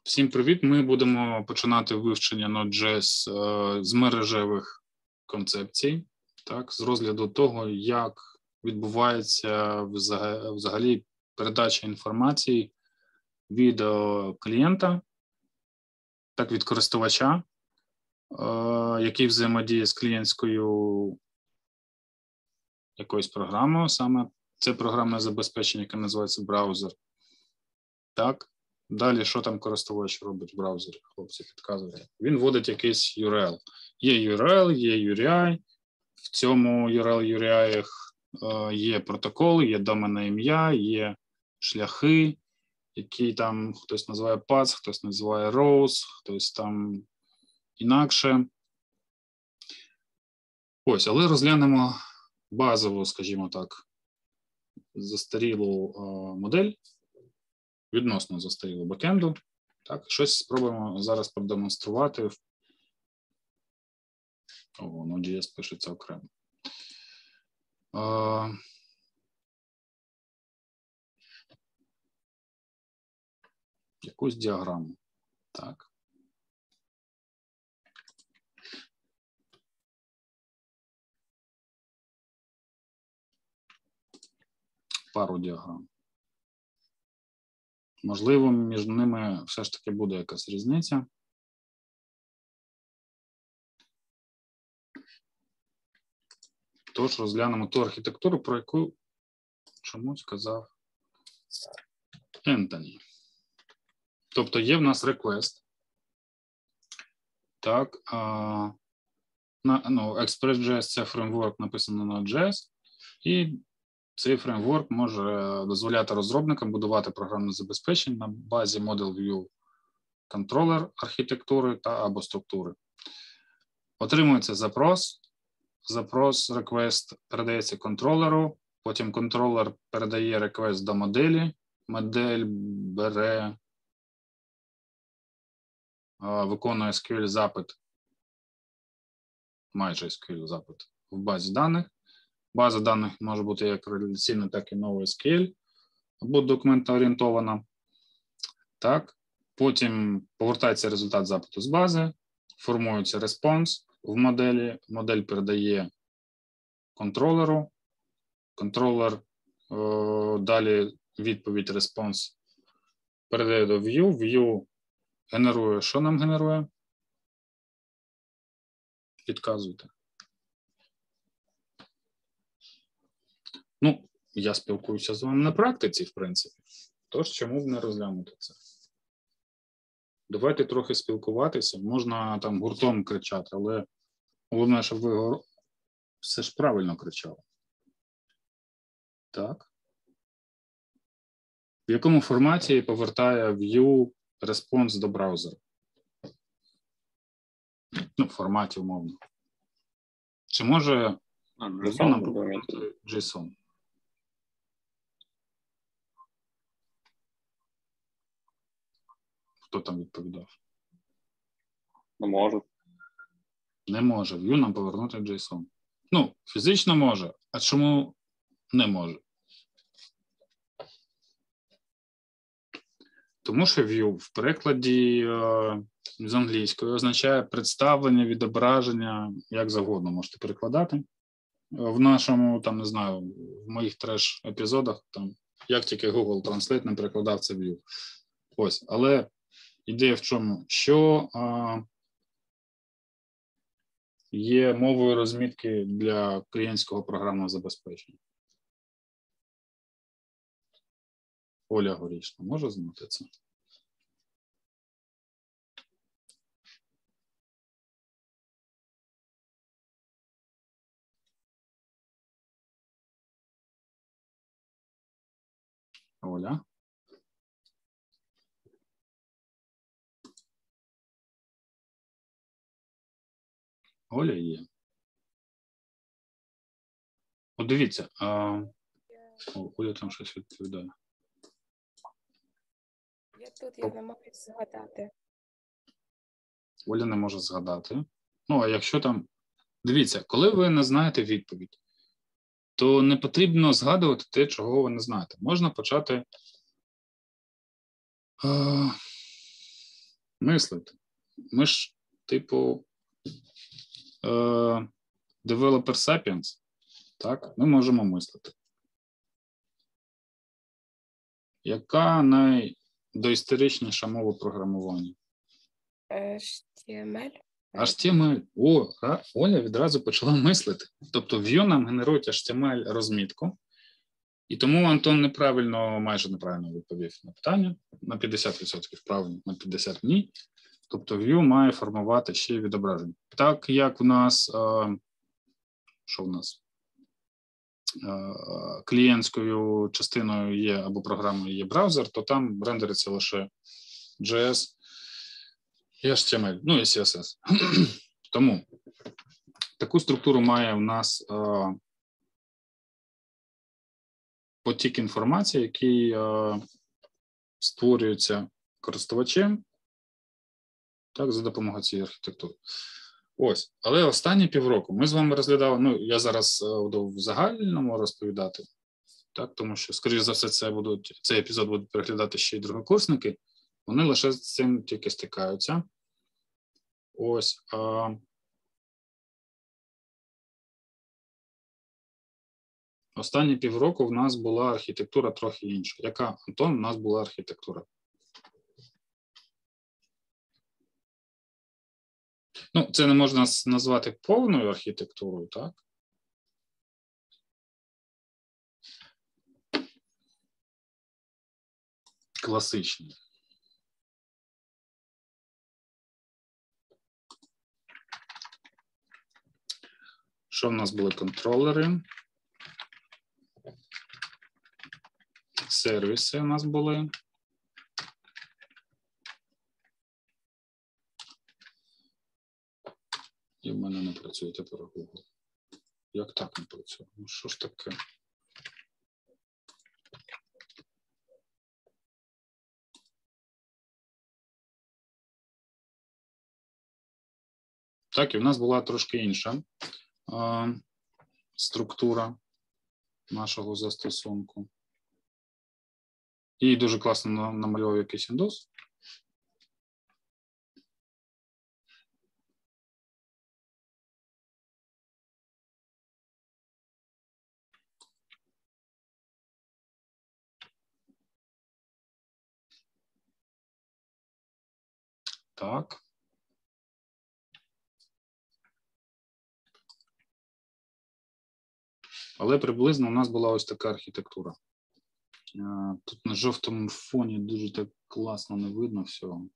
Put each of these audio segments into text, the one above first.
Всім привіт! Ми будемо починати вивчення Node.js з мережевих концепцій, так, з розгляду того, як відбувається взагалі передача інформації від клієнта, так, від користувача, який взаємодіє з клієнтською якоюсь програмою, саме це програмне забезпечення, яке називається браузер. Так. Далі, що там користувач робить в браузері, хлопці, підказують. Він вводить якийсь URL. Є URL, є URI. В цьому URL, URI є протокол, є доменне ім'я, є шляхи, які там хтось називає path, хтось називає rows, хтось там інакше. Ось, але розглянемо базову, скажімо так, застарілу модель. Відносно застарілого бекенду. Так, щось спробуємо зараз продемонструвати. Node.js пишеться окремо. Якусь діаграму. Так. Пару діаграм. Можливо, між ними все ж таки буде якась різниця. Тож розглянемо ту архітектуру, про яку чомусь казав Ентоні. Тобто є в нас request. Так, Express.js – це фреймворк, написаний на Node.js, і цей фреймворк може дозволяти розробникам будувати програмне забезпечення на базі Model View Controller архітектури та або структури. Отримується запрос. Запрос request передається контролеру, потім контролер передає request до моделі. Модель бере, виконує SQL запит, майже SQL запит в базі даних. База даних може бути як реляційна, так і NoSQL, або документоорієнтована. Так. Потім повертається результат запиту з бази, формується респонс в моделі, модель передає контролеру, контролер далі відповідь, респонс передає до view, view генерує, що нам генерує? Підказуйте. Ну, я спілкуюся з вами на практиці, в принципі. Тож, чому б не розглянути це? Давайте трохи спілкуватися. Можна там гуртом кричати, але головне, щоб ви все ж правильно кричали. Так. В якому форматі повертає view response до браузера? Ну, в форматі умовно. Чи може нам повернути JSON? Хто там відповідав? Не може. Не може. View нам повернути JSON. Ну, фізично може. А чому не може? Тому що view в перекладі з англійської означає представлення, відображення, як завгодно можете перекладати. В нашому, там, не знаю, в моїх треш-епізодах, там, як тільки Google Translate не перекладав це view. Ось, але ідея в чому? Що є мовою розмітки для клієнтського програмного забезпечення. Оля Горішна може знати це? Оля? Оля є. От дивіться, Оля там щось відповідає. Я тут, я не можу згадати. Оля не може згадати. Ну, а якщо там... Дивіться, коли ви не знаєте відповідь, то не потрібно згадувати те, чого ви не знаєте. Можна почати... Мислити. Ми ж, типу, developer sapiens, так? Ми можемо мислити. Яка найдоісторичніша мова програмування? HTML. HTML. О, Оля відразу почала мислити. Тобто Vue нам генерують HTML-розмітку. І тому Антон майже неправильно відповів на питання. На 50% правильно, на 50% ні. Тобто Vue має формувати ще відображення. Так як в нас, що в нас? Клієнтською частиною є або програмою є браузер, то там рендериться лише JS і HTML, ну і CSS. Тому таку структуру має в нас потік інформації, який створюється користувачем, так, за допомогою цієї архітектури. Ось, але останні півроку ми з вами розглядали, ну, я зараз буду в загальному розповідати, так, тому що, скоріш за все, цей епізод будуть переглядати ще й другокурсники, вони лише з цим тільки стикаються. Ось. Останні півроку в нас була архітектура трохи інша. Яка, Антон, у нас була архітектура? Ну, це не можна назвати повною архітектурою, так? Класичною. Що в нас були контролери? Сервіси у нас були. І в мене не працює тепер Google. Як так не працює? Ну що ж таке? Так, і в нас була трошки інша структура нашого застосунку. І дуже класно намалював якийсь Windows. Так. Але приблизно у нас була ось така архітектура. Тут на жовтому фоні дуже так класно не видно всього.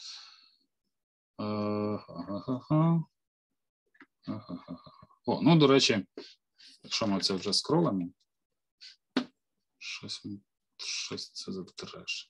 О, ну, до речі, якщо ми це вже скролимо, щось це за треш.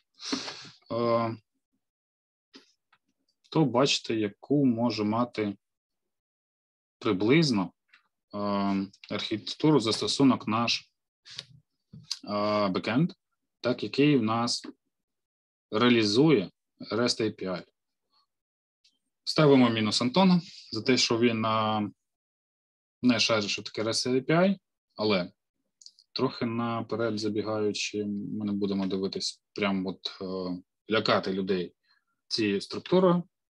То бачите, яку може мати приблизно архітектуру застосунок наш бекенд, так, який в нас реалізує REST API. Ставимо мінус Антона за те, що він не шарить, що таке REST API, але трохи наперед забігаючи, ми не будемо дивитись, прямо от лякати людей цією структурою.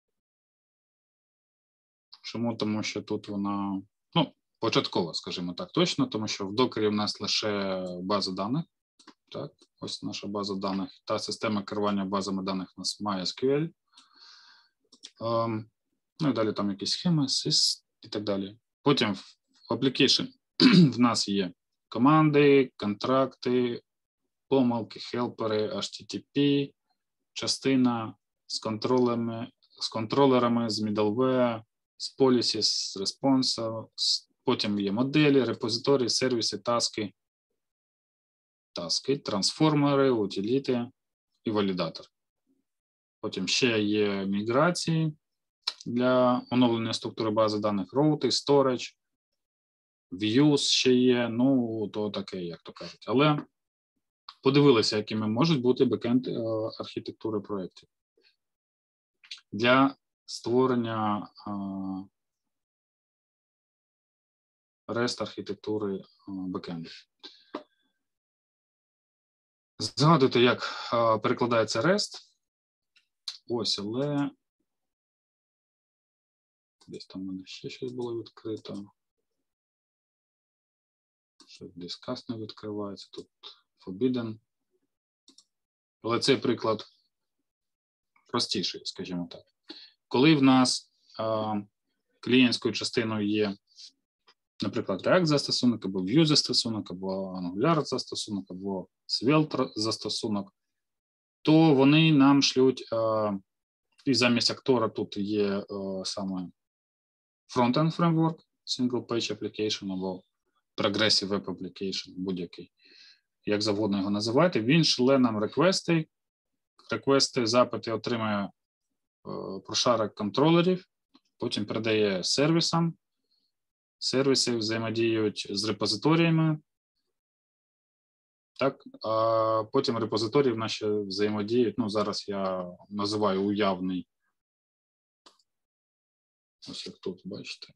Чому? Тому що тут вона, ну, початкова, скажімо так, точно, тому що в докері в нас лише база даних. Так, ось наша база даних. Та система керування базами даних у нас MySQL. Ну і далі там якісь схеми, sys і так далі. Потім в application в нас є команди, контракти, помилки, хелпери, HTTP, частина з контролерами, з middleware, з policies, з response, потім є моделі, репозиторії, сервіси, таски, трансформери, утиліти і валідатор. Потім ще є міграції для оновлення структури бази даних, роути, storage, views ще є, ну, то таке, як то кажуть. Але подивилися, якими можуть бути бекенд архітектури проєктів. Для створення REST архітектури бекенду. Згадуйте, як перекладається REST. Ось, але десь там у мене ще щось було відкрито. Що Discuss не відкривається, тут Forbidden. Але цей приклад простіший, скажімо так. Коли в нас клієнтською частиною є, наприклад, React застосунок, або Vue застосунок, або Angular застосунок, або Svelte застосунок, то вони нам шлють, і замість актора тут є саме Frontend Framework, Single Page Application, або Progressive Web Application, будь-який, як завгодно його називати. Він шле нам реквести, запити отримує прошарок контролерів, потім передає сервісам, сервіси взаємодіють з репозиторіями, так, а потім репозиторії в наші взаємодіють, ну, зараз я називаю уявний, ось як тут, бачите.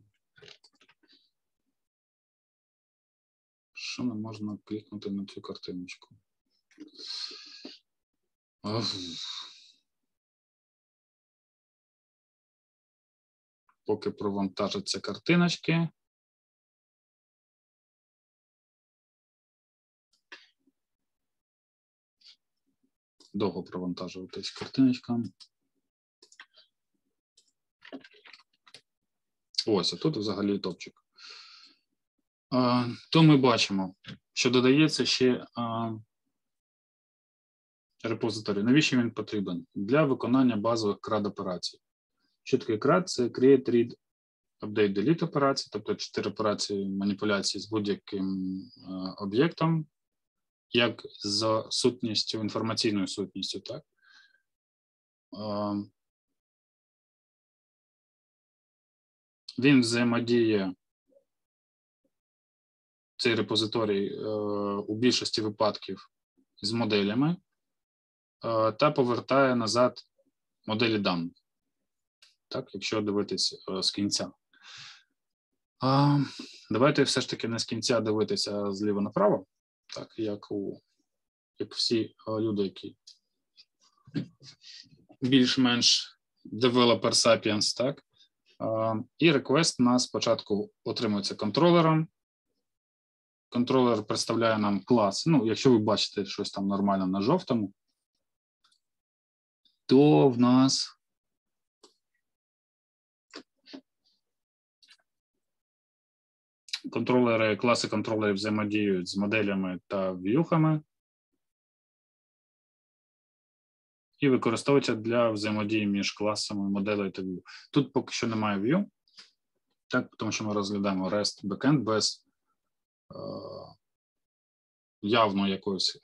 Що не можна клікнути на цю картиночку? Поки провантажаться картиночки. Довго провантажуватись картиночка. Ось, а тут взагалі топчик. То ми бачимо, що додається ще репозиторій. Навіщо він потрібен? Для виконання базових CRUD-операцій. Що таке CRUD? Це Create, Read, Update, Delete операції, тобто 4 операції маніпуляції з будь-яким об'єктом, як з сутністю, інформаційною сутністю, так? Він взаємодіє, цей репозиторій, у більшості випадків з моделями та повертає назад моделі даних, так, якщо дивитись з кінця. Давайте все ж таки не з кінця дивитися зліва направо, так, як всі люди, які більш-менш developer sapiens, так. І request у нас спочатку отримується контролером. Контролер представляє нам клас. Ну, якщо ви бачите щось там нормально на жовтому, то в нас класи контролерів взаємодіють з моделями та в'юхами і використовуються для взаємодії між класами моделей та view. Тут поки що немає view, так, тому що ми розглядаємо REST backend без явно якоїсь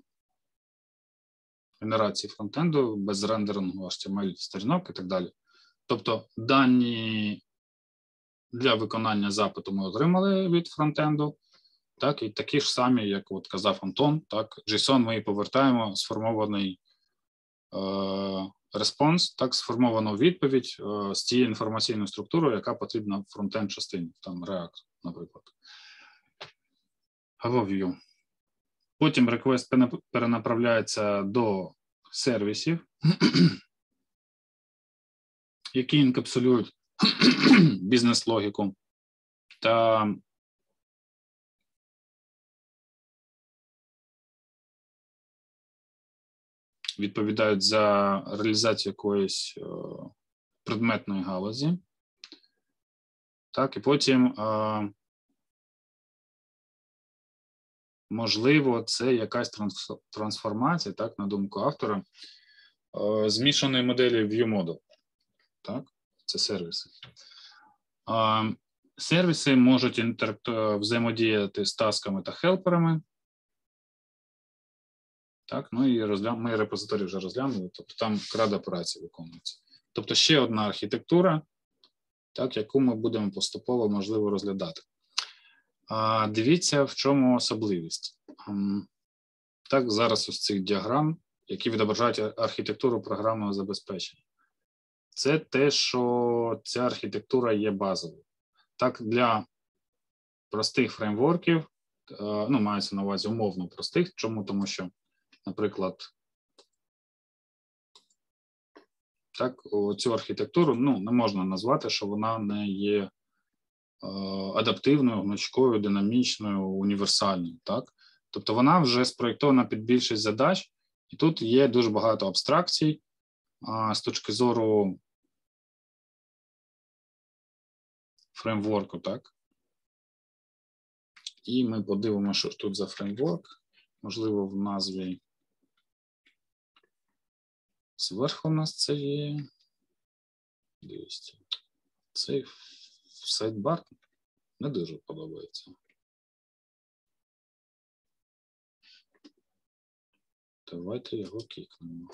генерації фронтенду, без рендерингу HTML сторінок і так далі. Тобто дані для виконання запиту ми отримали від фронтенду, так, і такі ж самі, як от казав Антон, так, JSON ми повертаємо сформований респонс, так, сформовану відповідь з тією інформаційною структурою, яка потрібна в фронтенд частині, там React, наприклад. Або Vue. Потім request перенаправляється до сервісів, які інкапсулюють бізнес-логіку та відповідають за реалізацію якоїсь предметної галузі. Так, і потім, можливо, це якась трансформація, так, на думку автора, змішаної моделі ViewModel. Так, це сервіси. Сервіси можуть взаємодіяти з тасками та хелперами. Так, ну і ми репозиторії вже розглянули, тобто там CRUD-операції виконуються. Тобто ще одна архітектура, так, яку ми будемо поступово, можливо, розглядати. Дивіться, в чому особливість. Так, зараз ось цих діаграм, які відображають архітектуру програмного забезпечення. Це те, що ця архітектура є базовою. Так, для простих фреймворків, ну, мається на увазі умовно простих. Чому? Тому що, наприклад, Так, цю архітектуру не можна назвати, що вона не є адаптивною, гнучкою, динамічною, універсальною. Так? Тобто вона вже спроєктована під більшість задач, і тут є дуже багато абстракцій з точки зору фреймворку. Так? І ми подивимося, що тут за фреймворк. Можливо, в назві зверху у нас це є. Цей сайдбар не дуже подобається. Давайте його кікнемо.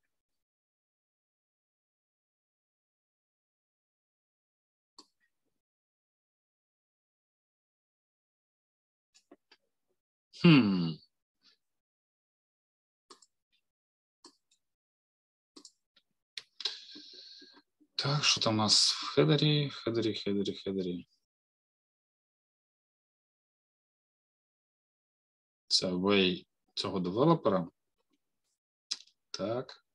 Так, що там у нас в хедері? Це way цього девелопера. Так.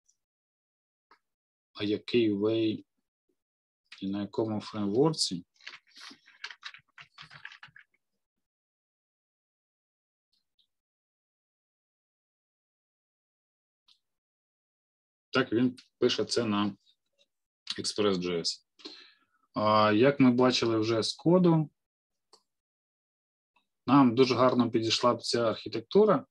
А який way і на якому фреймворці? Так, він пише це на Express.js. Як ми бачили вже з коду, нам дуже гарно підійшла б ця архітектура,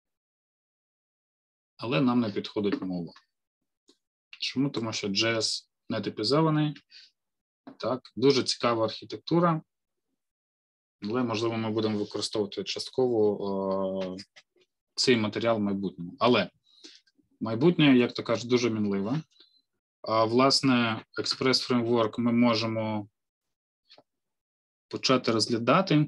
але нам не підходить мова. Чому? Тому що JS не типізований. Так, дуже цікава архітектура, але, можливо, ми будемо використовувати частково цей матеріал в майбутньому. Але майбутнє, як то кажуть, дуже мінливе. Власне, Express Framework ми можемо почати розглядати.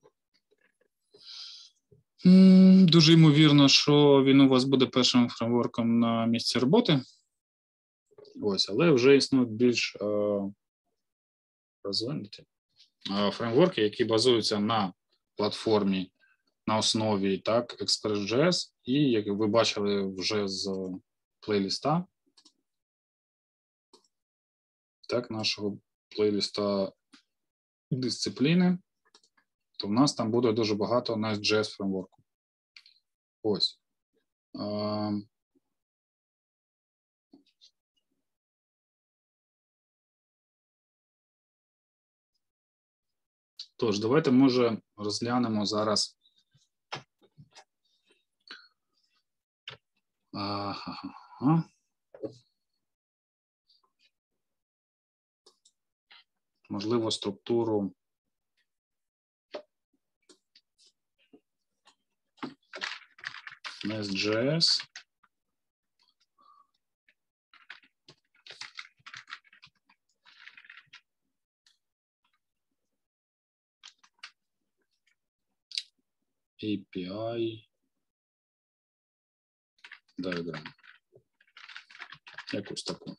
Дуже ймовірно, що він у вас буде першим фреймворком на місці роботи. Ось, але вже існують більш розвинуті фреймворки, які базуються на платформі, на основі так, Express.js, і, як ви бачили вже з плейліста, так, нашого плейліста дисципліни, то в нас там буде дуже багато Next.js фреймворку. Ось. Тож, давайте, може, розглянемо зараз. Можливо, структуру Nest.js. API. Diagram. Якусь таку.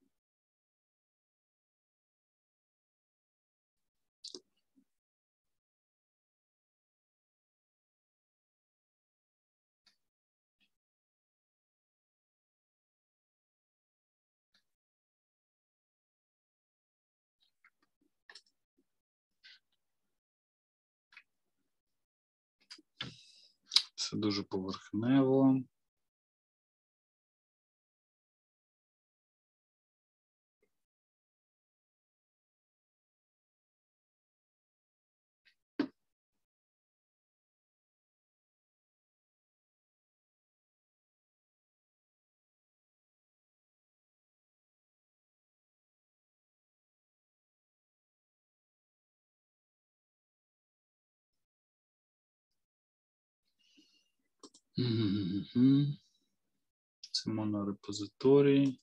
Це дуже поверхнево. Це монорепозиторій.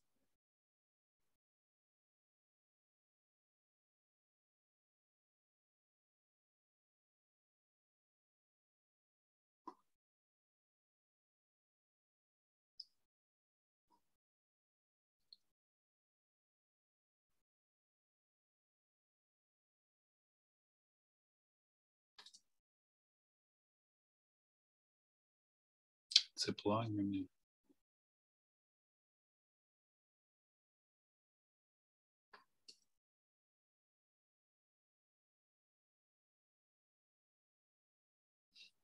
Це плагіни.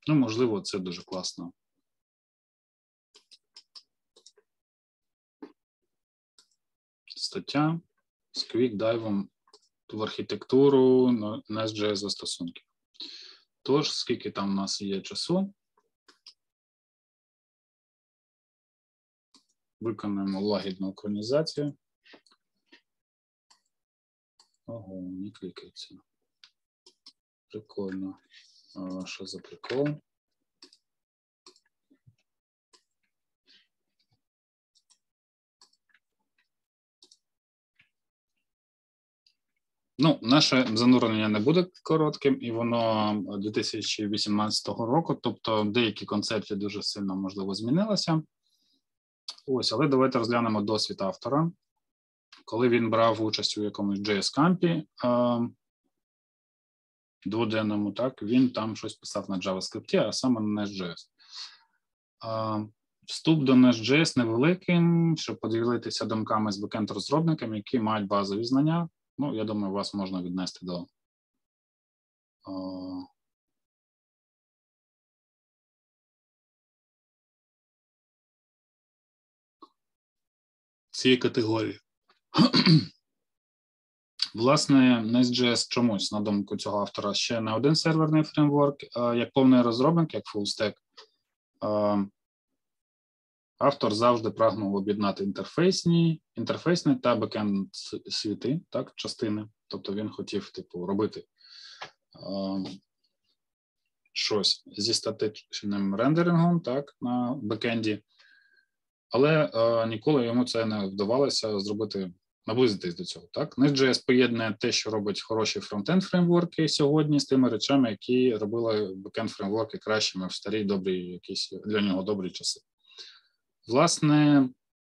Ну, можливо, це дуже класно. Стаття з квік-дайвом в архітектуру Nest.js застосунків. Тож, скільки там у нас є часу, виконуємо лагідну екранізацію. Ого, не клікається. Прикольно. Що за прикол? Ну, наше занурення не буде коротким, і воно 2018 року, тобто деякі концепції дуже сильно, можливо, змінилися. Ось, але давайте розглянемо досвід автора. Коли він брав участь у якомусь JS-кампі дводенному, так, він там щось писав на JavaScript, а саме на Nest.js. Вступ до Nest.js невеликим, щоб поділитися думками з бекенд-розробниками, які мають базові знання. Ну, я думаю, вас можна віднести до цієї категорії. Власне, Nest.js чомусь, на думку цього автора, ще не один серверний фреймворк, як повний розробник, як full-stack. Автор завжди прагнув об'єднати інтерфейсні та бекенд світи, так, частини. Тобто він хотів, типу, робити щось зі статичним рендерингом, так, на бекенді, але ніколи йому це не вдавалося зробити, наблизитись до цього. Так? Nest.js поєднує те, що робить хороші фронтенд фреймворки сьогодні, з тими речами, які робили бекенд фреймворки кращими в старі, добрі, якісь для нього добрі часи. Власне,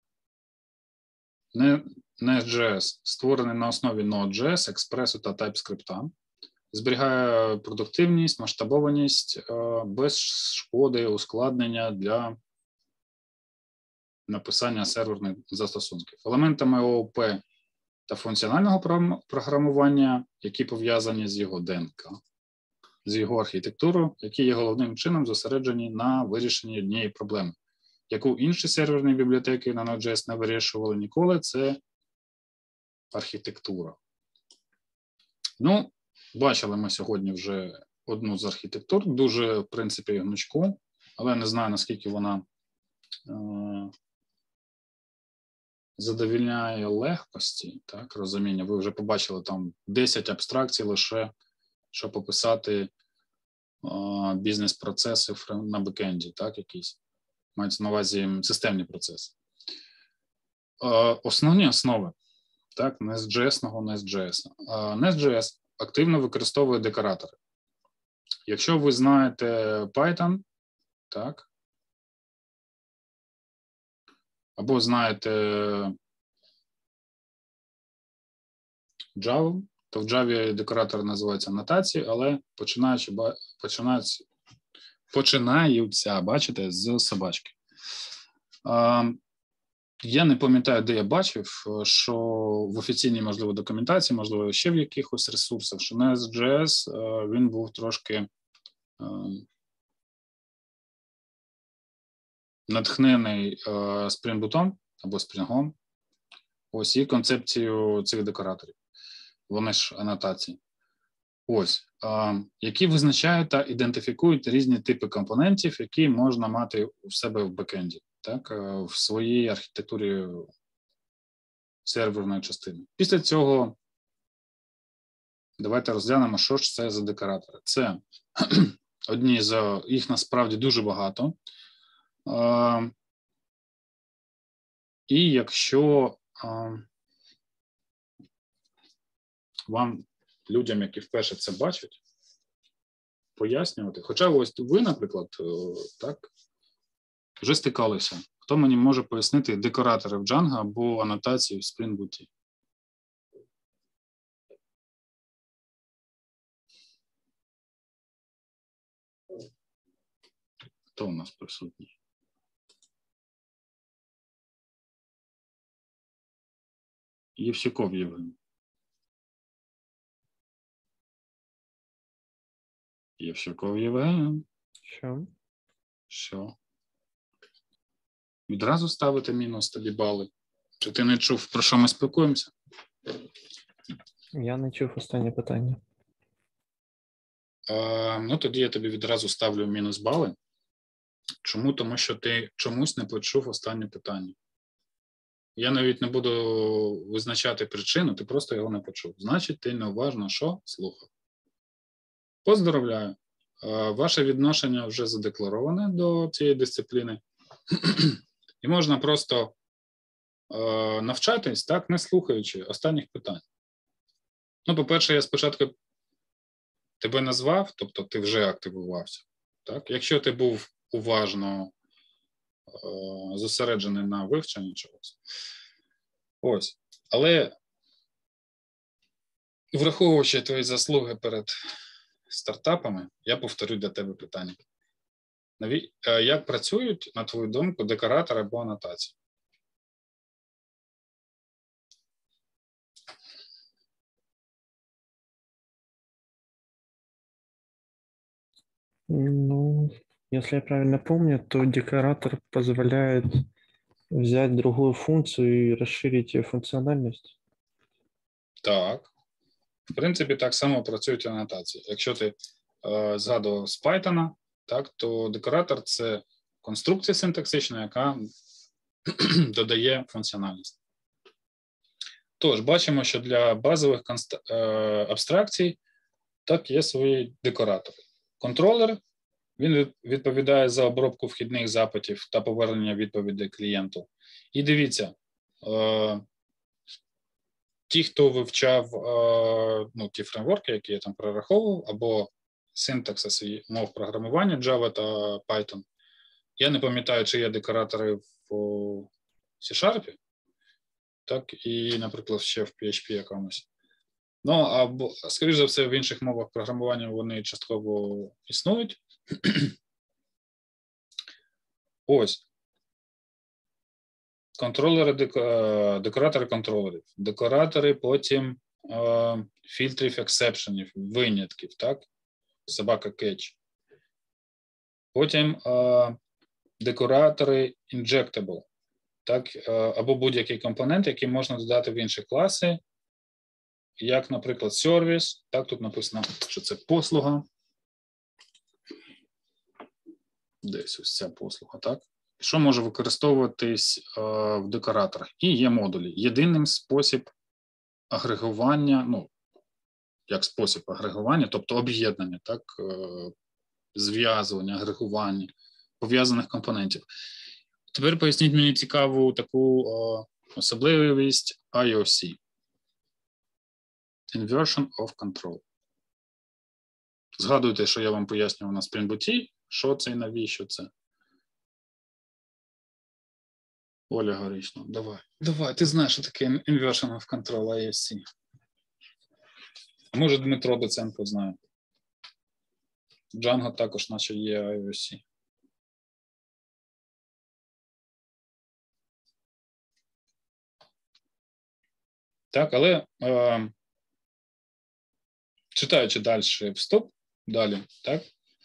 Nest.js створений на основі Node.js, Express та TypeScript, зберігає продуктивність, масштабованість без шкоди, ускладнення для написання серверних застосунків. Елементами ООП та функціонального програмування, які пов'язані з його ДНК, з його архітектурою, які є головним чином зосереджені на вирішенні однієї проблеми, яку інші серверні бібліотеки на Node.js не вирішували ніколи, це архітектура. Ну, бачили ми сьогодні вже одну з архітектур, дуже, в принципі, гнучку, але не знаю, наскільки вона задовільняє легкості, так, розуміння. Ви вже побачили там 10 абстракцій лише, щоб описати бізнес-процеси на бекенді, так, якісь. Мається на увазі системні процеси. Основні основи, так, Nest.js. Nest.js активно використовує декоратори. Якщо ви знаєте Python, так, або знаєте Java, то в Java декоратори називаються анотації, але починаються, бачите, з собачки. Я не пам'ятаю, де я бачив, що в офіційній, можливо, документації, можливо, ще в якихось ресурсах, що Nest.js, він був трошки натхнений Spring Boot або Spring. Ось і концепцію цих декораторів. Вони ж анотації. Ось, які визначають та ідентифікують різні типи компонентів, які можна мати у себе в бекенді, так, в своїй архітектурі серверної частини. Після цього давайте розглянемо, що ж це за декоратори. Це одні з їх насправді дуже багато. І якщо вам, людям, які вперше це бачать, пояснювати, хоча ось ви, наприклад, так, вже стикалися. Хто мені може пояснити декоратори в Django або анотації в Spring Boot? Хто у нас присутній? Євсюков Євген. Євсюков Євген. Що? Відразу ставити мінус тобі бали? Чи ти не чув, про що ми спілкуємося? Я не чув останнє питання. Ну, тоді я тобі відразу ставлю мінус бали. Чому? Тому що ти чомусь не почув останнє питання. Я навіть не буду визначати причину, ти просто його не почув. Значить, ти неуважно що? Слухав. Поздоровляю. Ваше відношення вже задеклароване до цієї дисципліни. І можна просто навчатись, так, не слухаючи останніх питань. Ну, по-перше, я спочатку тебе назвав, тобто ти вже активувався. Так? Якщо ти був уважно зосереджений на вивченні чогось. Ось. Але враховуючи твої заслуги перед стартапами, я повторю для тебе питання. Як працюють, на твою думку, декоратори або анотації? Ну, если я правильно помню, то декоратор позволяет взять другую функцию и расширить ее функциональность. Так. В принципі, так само працюють анотації. Якщо ти згадував з Python, так, то декоратор – це конструкція синтаксична, яка додає функціональність. Тож, бачимо, що для базових абстракцій так є свої декоратори. Контролер, він відповідає за обробку вхідних запитів та повернення відповідей клієнту. І дивіться, ті, хто вивчав ті фреймворки, які я там прораховував, або синтаксиси мов програмування Java та Python, я не пам'ятаю, чи є декоратори в C-Sharp, так, і, наприклад, ще в PHP якомусь. Ну, або, скоріш за все, в інших мовах програмування вони частково існують. Ось. Контролери, декоратори контролерів. Декоратори потім фільтрів ексепшенів, винятків, так? Собака catch. Потім декоратори injectable, так? Або будь-який компонент, який можна додати в інші класи, як, наприклад, сервіс. Так, тут написано, що це послуга. Десь ось ця послуга, так? Що може використовуватись в декораторах? І є модулі. Єдиний спосіб агрегування, ну, як спосіб агрегування, тобто об'єднання, так, зв'язування, агрегування пов'язаних компонентів. Тепер поясніть мені цікаву таку особливість IOC. Inversion of Control. Згадуйте, що я вам пояснював на Spring Boot, що це і навіщо це. Оля Горічна, давай, ти знаєш, що таке Inversion of Control IOC. А може Дмитро Доценко знає. Django також наче є IOC. Так, але читаючи далі вступ, так,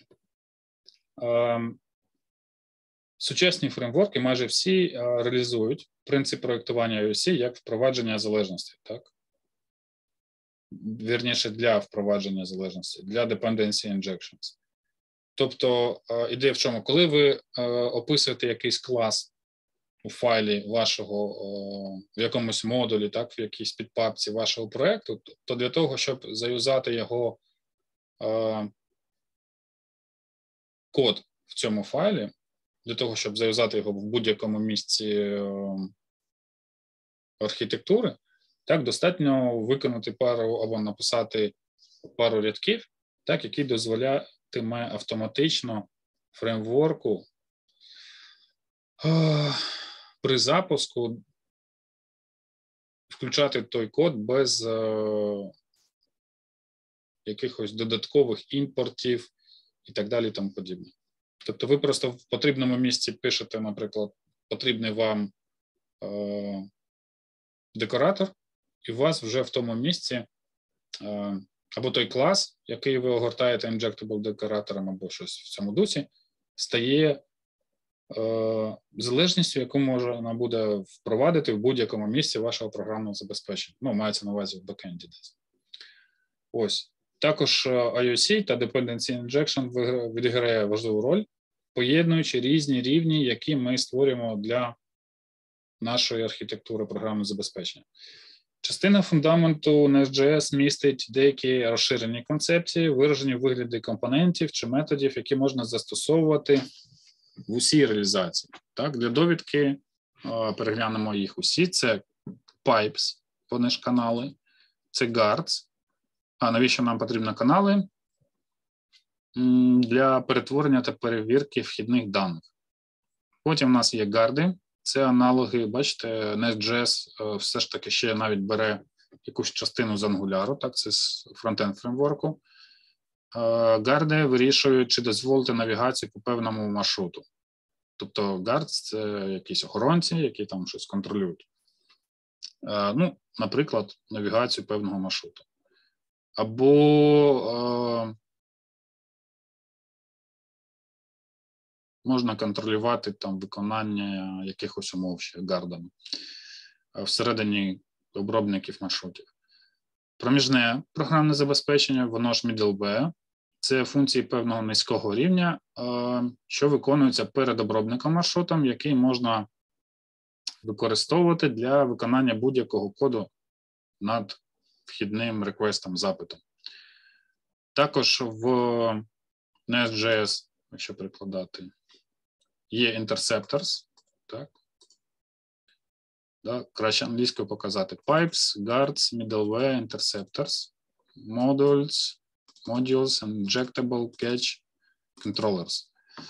сучасні фреймворки майже всі реалізують принцип проєктування IOC як впровадження залежності, так? Вірніше, для впровадження залежності, для dependency injections. Тобто, ідея в чому? Коли ви описуєте якийсь клас у файлі вашого, в якомусь модулі, так, в якійсь підпапці вашого проєкту, то для того, щоб заюзати його код в цьому файлі, для того, щоб заюзати його в будь-якому місці архітектури, так, достатньо виконати пару або написати пару рядків, так, які дозволятиме автоматично фреймворку при запуску включати той код без якихось додаткових імпортів і так далі і тому подібне. Тобто ви просто в потрібному місці пишете, наприклад, потрібний вам декоратор, і у вас вже в тому місці або той клас, який ви огортаєте injectable декоратором або щось в цьому дусі, стає залежністю, яку можна буде впровадити в будь-якому місці вашого програмного забезпечення. Ну, мається на увазі в бекенді десь. Ось. Також IOC та Dependency Injection відіграє важливу роль, поєднуючи різні рівні, які ми створюємо для нашої архітектури програмного забезпечення. Частина фундаменту Nest.js містить деякі розширені концепції, виражені в вигляді компонентів чи методів, які можна застосовувати в усій реалізації. Так, для довідки переглянемо їх усі. Це pipes, вони ж канали, це guards. А навіщо нам потрібні канали? Для перетворення та перевірки вхідних даних. Потім у нас є гарди. Це аналоги, бачите, Nest.js все ж таки ще навіть бере якусь частину з Angular, так, це з фронтенд фреймворку. Гарди вирішують, чи дозволити навігацію по певному маршруту. Тобто guards – це якісь охоронці, які там щось контролюють. Ну, наприклад, навігацію певного маршруту. Або можна контролювати там виконання якихось умов ще гардами всередині обробників маршрутів. Проміжне програмне забезпечення, воно ж middleware, це функції певного низького рівня, що виконуються перед обробником маршрутом, який можна використовувати для виконання будь-якого коду над вхідним реквестом, запитом. Також в Nest.js, якщо прикладати, є interceptors, так? Да, краще англійською показати. Pipes, guards, middleware, interceptors, modules, injectable, catch, controllers.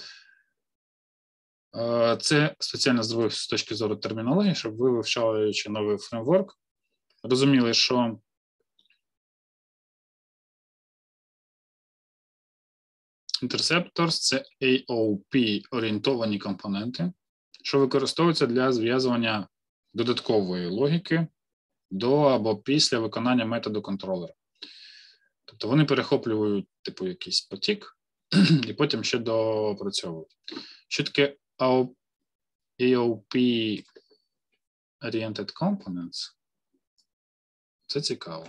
Це спеціально зробив з точки зору термінології, щоб ви, вивчаючи новий фреймворк, розуміли, що Interceptors – це AOP-орієнтовані компоненти, що використовуються для зв'язування додаткової логіки до або після виконання методу контролера. Тобто вони перехоплюють типу якийсь потік і потім ще доопрацьовують. Що таке AOP-oriented components? Це цікаво.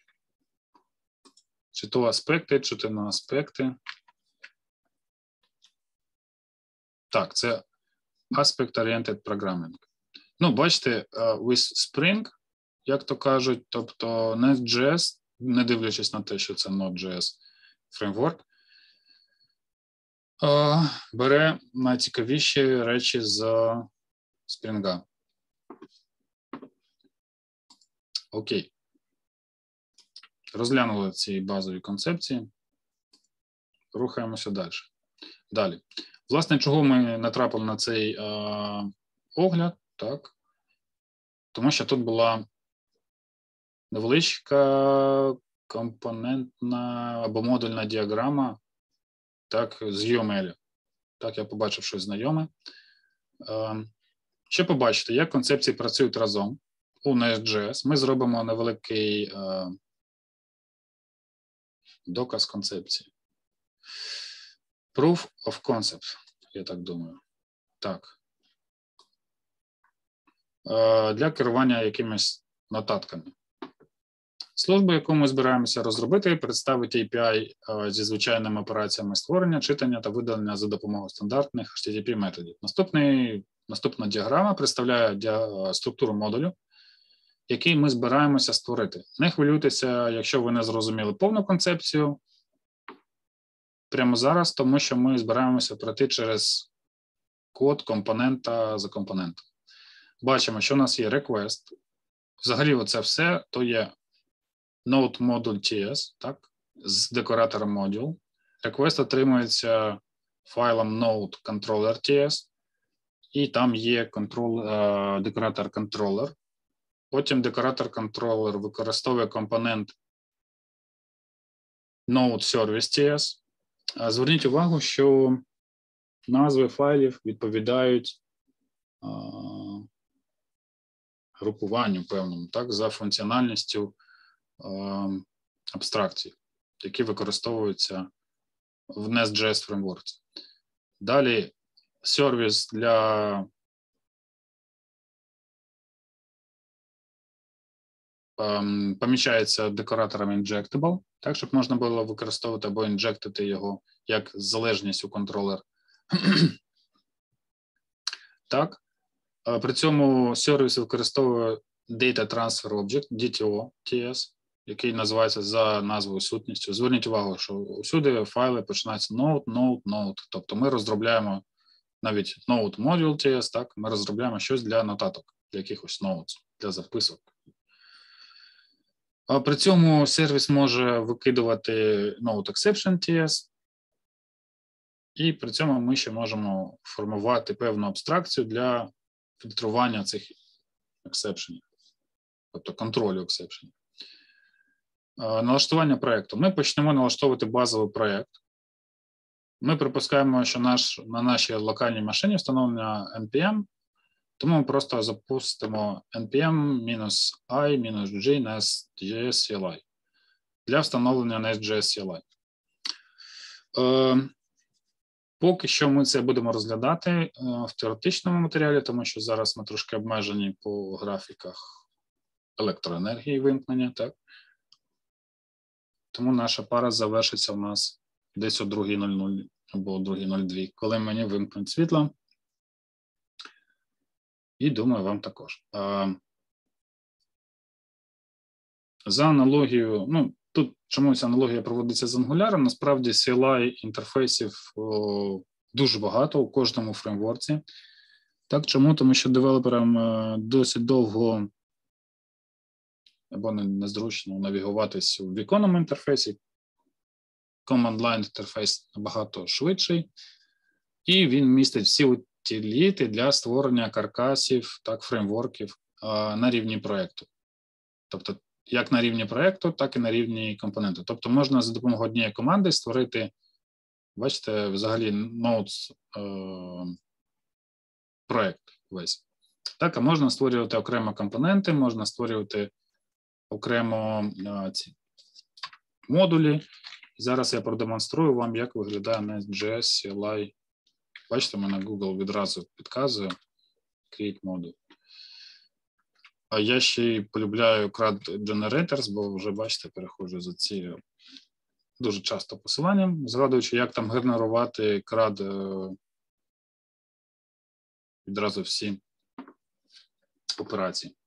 Чи то аспекти, чи то не аспекти. Так, це Aspect-Oriented Programming. Ну, бачите, with Spring, як то кажуть, тобто Nest.js, не дивлячись на те, що це Node.js фреймворк, бере найцікавіші речі з Spring. Окей. Розглянули ці базові концепції. Рухаємося далі. Далі. Власне, чого ми натрапили на цей огляд, так? Тому що тут була невеличка компонентна або модульна діаграма, так, з UML. Так, я побачив щось знайоме. Ще побачите, як концепції працюють разом у Nest.js. Ми зробимо невеликий доказ концепції. Proof of concept, я так думаю. Так. Для керування якимись нотатками. Служба, яку ми збираємося розробити, представить API зі звичайними операціями створення, читання та видалення за допомогою стандартних HTTP-методів. Наступна діаграма представляє структуру модулю, який ми збираємося створити. Не хвилюйтеся, якщо ви не зрозуміли повну концепцію прямо зараз, тому що ми збираємося пройти через код компонента за компонентом. Бачимо, що у нас є request. Взагалі, оце все, то є node module TS, так, з декоратором module. Request отримується файлом node controller TS, і там є декоратор controller. Потім декоратор controller використовує компонент node service TS. Зверніть увагу, що назви файлів відповідають групуванню певному, так, за функціональністю абстракцій, які використовуються в Nest.js фреймворці. Далі сервіс для поміщається декоратором injectable, так, щоб можна було використовувати або інжектити його як залежність у контролер. Так. При цьому сервіс використовує Data Transfer Object, DTO, TS, який називається за назвою сутністю. Зверніть увагу, що усюди файли починаються node. Тобто ми розробляємо навіть node module TS, так, ми розробляємо щось для нотаток, для якихось nodes, для записок. А при цьому сервіс може викидувати node exception TS, і при цьому ми ще можемо формувати певну абстракцію для фільтрування цих ексепшенів, тобто контролю ексепшенів. Налаштування проєкту. Ми почнемо налаштовувати базовий проєкт. Ми припускаємо, що на нашій локальній машині встановлена NPM, тому ми просто запустимо npm-i-g nest.js CLI для встановлення nest.js CLI. Поки що ми це будемо розглядати в теоретичному матеріалі, тому що зараз ми трошки обмежені по графіках електроенергії вимкнення, так? Тому наша пара завершиться у нас десь о 2:00 або о 2:02, коли мені вимкнуть світло. І думаю, вам також. За аналогією, ну, тут чомусь аналогія проводиться з Angular, насправді CLI-інтерфейсів дуже багато у кожному фреймворці. Так, чому? Тому що девелоперам досить довго або незручно навігуватись у віконному інтерфейсі. Command-line інтерфейс набагато швидший, і він містить всі утиліти для створення каркасів, так, фреймворків на рівні проєкту. Тобто, як на рівні проєкту, так і на рівні компоненту. Тобто, можна за допомогою однієї команди створити, бачите, взагалі Nodes проєкт весь. Так, а можна створювати окремо компоненти, можна створювати окремо ці модулі. Зараз я продемонструю вам, як виглядає Nest.js CLI. Бачите, мене Google відразу підказує Create Module. А я ще й полюбляю CRUD Generators, бо вже, бачите, переходжу за ці дуже часто посиланням, згадуючи, як там генерувати CRUD відразу всі операції.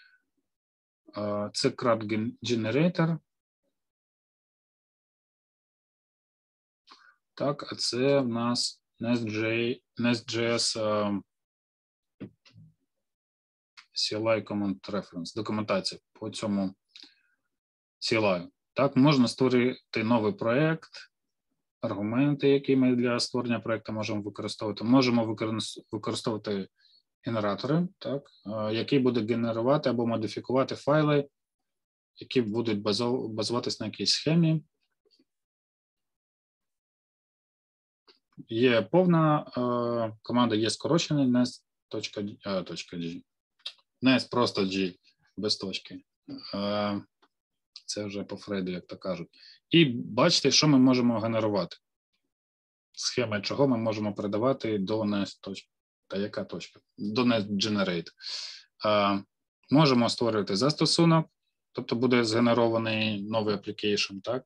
Це CRUD Generator. Так, а це в нас Nest.js CLI Command Reference, документація по цьому CLI. Так, можна створити новий проєкт, аргументи, які ми для створення проєкту можемо використовувати. Можемо використовувати генератори, так, які будуть генерувати або модифікувати файли, які будуть базуватись на якійсь схемі. Є повна команда, є скорочений nest.g. Nest просто G, без точки. Це вже по Фрейду, як то кажуть. І бачите, що ми можемо генерувати. Схема, чого ми можемо передавати до Nest. Та яка точка? До Nest Generate. Можемо створити застосунок, тобто буде згенерований новий application, так?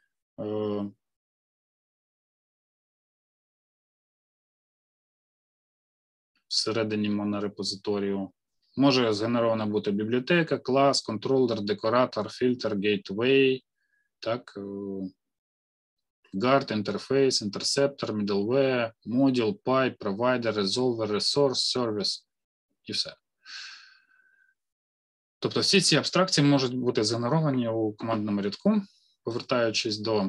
Всередині монорепозиторію. Може згенерована бути бібліотека, клас, контролер, декоратор, фільтр, гейтвей, так, guard, інтерфейс, інтерсептор, middleware, module, pipe, provider, resolver, resource, service і все. Тобто всі ці абстракції можуть бути згенеровані у командному рядку. Повертаючись до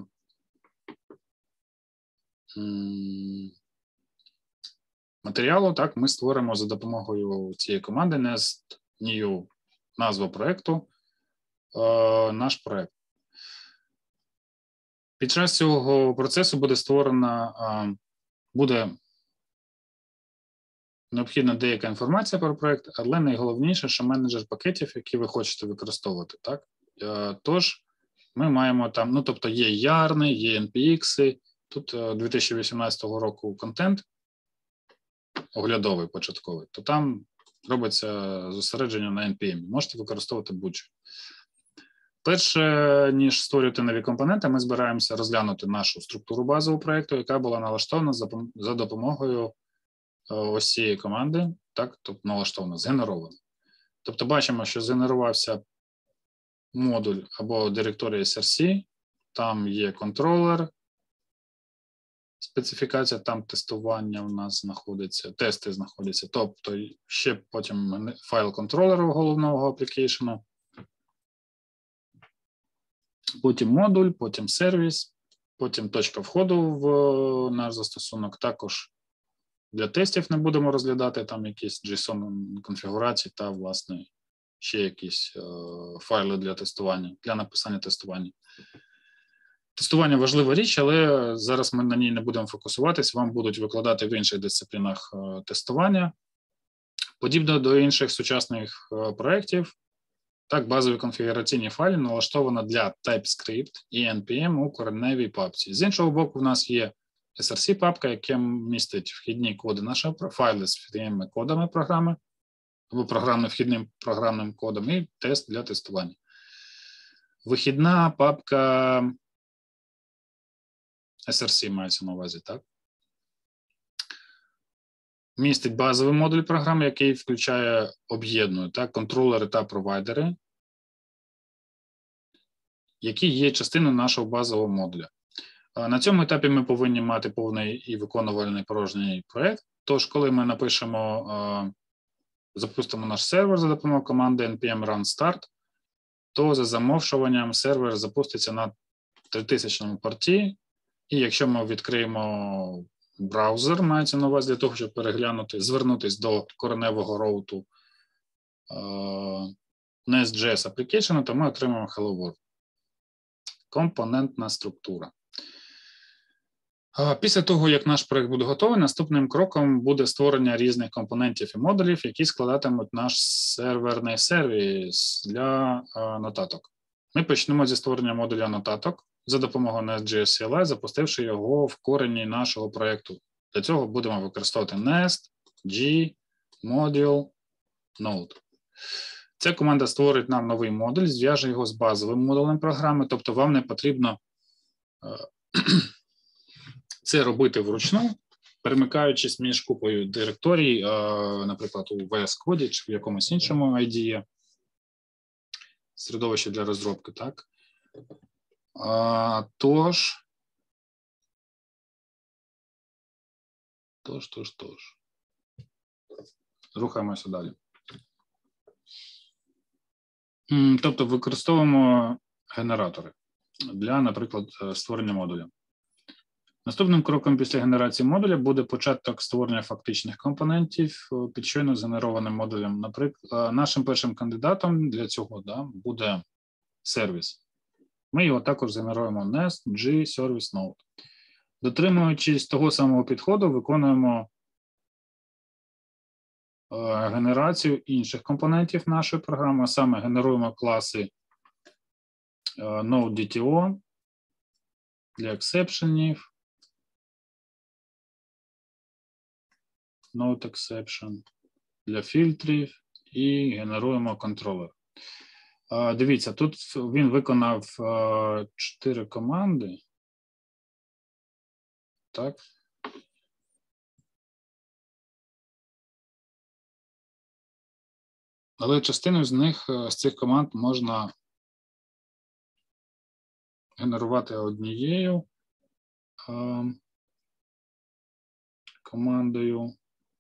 матеріалу, так, ми створимо за допомогою цієї команди Nest New, назву проєкту, наш проєкт. Під час цього процесу буде необхідна деяка інформація про проєкт, але найголовніше, що менеджер пакетів, які ви хочете використовувати. Так? Тож, ми маємо там, ну, тобто є ярни, є NPX, тут 2018 року контент оглядовий, початковий, то там робиться зосередження на NPM. Можете використовувати будь-що. Перше, ніж створювати нові компоненти, ми збираємося розглянути нашу структуру базового проєкту, яка була налаштована за допомогою ось цієї команди, так, тобто налаштована, згенерована. Тобто бачимо, що згенерувався модуль або директорія SRC, там є контролер, специфікація, там тестування у нас знаходиться, тести знаходяться, тобто ще потім файл контролеру головного аплікейшену, потім модуль, потім сервіс, потім точка входу в наш застосунок. Також для тестів не будемо розглядати, там якісь JSON-конфігурації та, власне, ще якісь файли для тестування, для написання тестування. Тестування – важлива річ, але зараз ми на ній не будемо фокусуватись, вам будуть викладати в інших дисциплінах тестування. Подібно до інших сучасних проєктів, так, базові конфігураційні файли налаштовано для TypeScript і NPM у кореневій папці. З іншого боку, в нас є SRC-папка, яка містить вхідні коди нашого файли з вхідними кодами програми, або вхідним програмним кодом, і тест для тестування. Вихідна папка SRC мається на увазі, так? Містить базовий модуль програми, який включає, об'єднує, так, контролери та провайдери, які є частиною нашого базового модуля. На цьому етапі ми повинні мати повний і виконувальний порожній проєкт. Тож, коли ми напишемо, запустимо наш сервер за допомогою команди npm run start, то за замовчуванням сервер запуститься на 3000 порті, і якщо ми відкриємо браузер, мається на увазі для того, щоб переглянути, звернутися до кореневого роуту Nest.js application, то ми отримаємо Hello World. Компонентна структура. Після того, як наш проєкт буде готовий, наступним кроком буде створення різних компонентів і модулів, які складатимуть наш серверний сервіс для нотаток. Ми почнемо зі створення модуля нотаток за допомогою Nest.js CLI, запустивши його в корені нашого проєкту. Для цього будемо використовувати Nest, G, Module, Node. Ця команда створить нам новий модуль, зв'яже його з базовим модулем програми, тобто вам не потрібно це робити вручну, перемикаючись між купою директорій, наприклад, у VS Code чи в якомусь іншому IDE, середовище для розробки, так? Тож. Рухаємося далі. Тобто використовуємо генератори для, наприклад, створення модуля. Наступним кроком після генерації модуля буде початок створення фактичних компонентів під щойно згенерованим модулем. Наприклад, нашим першим кандидатом для цього буде сервіс. Ми його також згенеруємо Nest, G, Service, Node. Дотримуючись того самого підходу, виконуємо генерацію інших компонентів нашої програми, а саме генеруємо класи Node.dto для ексепшенів, Node exception для фільтрів і генеруємо контролер. Дивіться, тут він виконав 4 команди. Так. Але частину з них, з цих команд можна генерувати однією командою.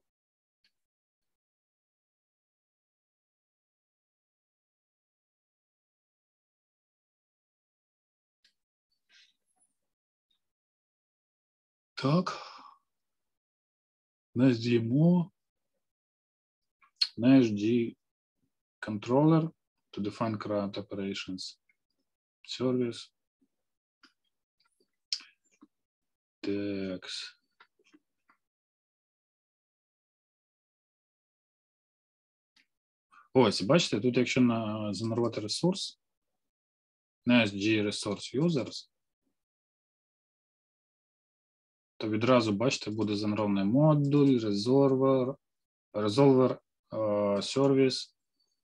Так. Nest.dmo, Nest.d controller to define CRUD operations, service, text. Ось, бачите, тут якщо згенерувати ресурс, NSG Resource Users, то відразу, бачите, буде згенерований модуль, resolver, сервіс,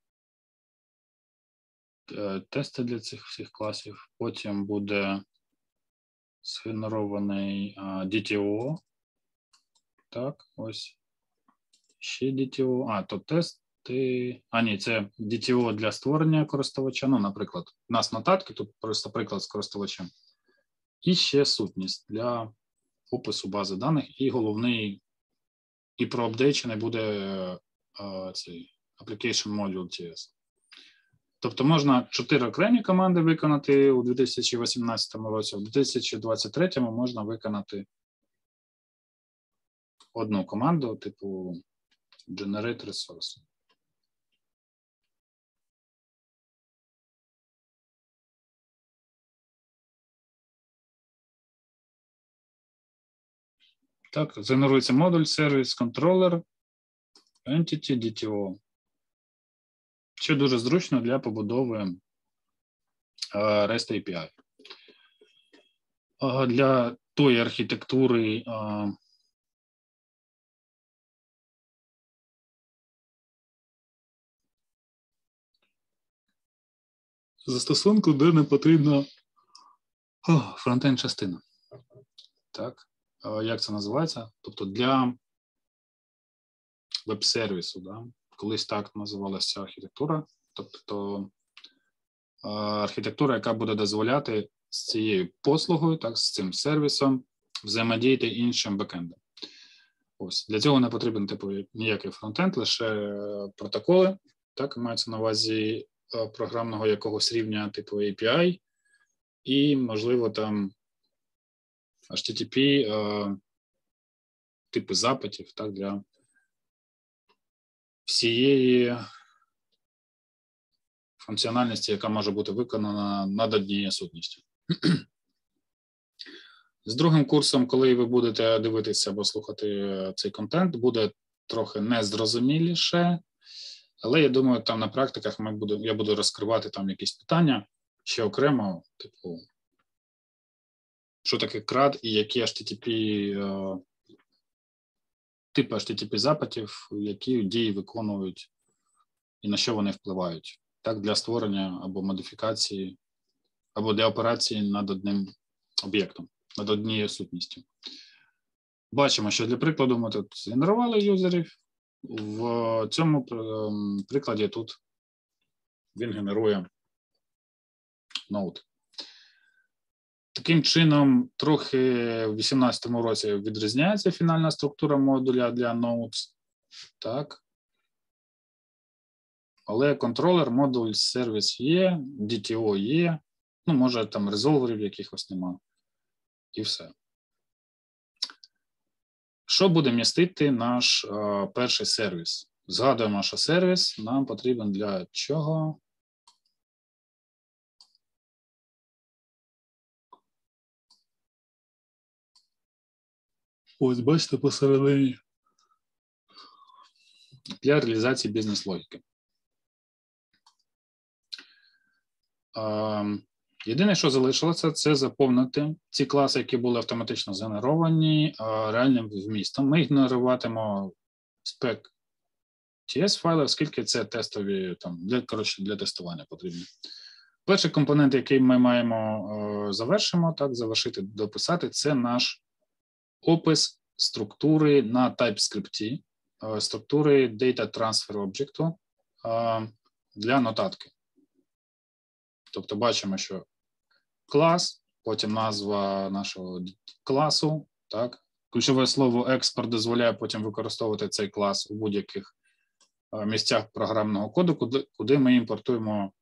тести для цих всіх класів. Потім буде згенерований DTO. Так, ось. Ще DTO. То тести. Ні, це DTO для створення користувача. Ну, наприклад, у нас нотатки, тут просто приклад з користувачем. І ще сутність для опису бази даних. І головний, і проапдейчений буде цей Application Module TS. Тобто можна 4 окремі команди виконати у 2018 році, у 2023 можна виконати одну команду, типу Generate Resource. Так, згенерується модуль, сервіс, контролер, Entity, DTO. Що дуже зручно для побудови REST API. Для тої архітектури застосунку, де не потрібна фронтенд частина. Так, як це називається? Тобто для веб-сервісу, да? Колись так називалася архітектура, тобто архітектура, яка буде дозволяти з цією послугою, так, з цим сервісом взаємодіяти іншим бекендом. Ось, для цього не потрібен типу ніякий фронтенд, лише протоколи, так, мається на увазі програмного якогось рівня типу API і, можливо, там HTTP типи запитів, так, для всієї функціональності, яка може бути виконана над однією сутністю. З другим курсом, коли ви будете дивитися або слухати цей контент, буде трохи незрозуміліше, але я думаю, там на практиках я буду розкривати там якісь питання ще окремо, типу, що таке CRUD і які HTTP, типи HTTP запитів, які дії виконують і на що вони впливають. Так, для створення або модифікації, або для операції над одним об'єктом, над однією сутністю. Бачимо, що для прикладу ми тут згенерували юзерів. В цьому прикладі тут він генерує ноут. Таким чином, трохи в 2018 році відрізняється фінальна структура модуля для nodes. Так. Але контролер, модуль, сервіс є, DTO є, ну, може там резолверів якихось немає. І все. Що буде містити наш перший сервіс? Згадуємо, що сервіс нам потрібен для чого? Ось, бачите, посередині. Для реалізації бізнес-логіки. Єдине, що залишилося, це заповнити ці класи, які були автоматично згенеровані реальним вмістом. Ми їх генеруватимемо spec TS файли, оскільки це тестові, там, для тестування потрібні. Перший компонент, який ми маємо завершити, дописати, це наш опис структури на TypeScript, структури Data Transfer Object для нотатки. Тобто бачимо, що клас, потім назва нашого класу, так. Ключове слово експорт дозволяє потім використовувати цей клас у будь-яких місцях програмного коду, куди ми імпортуємо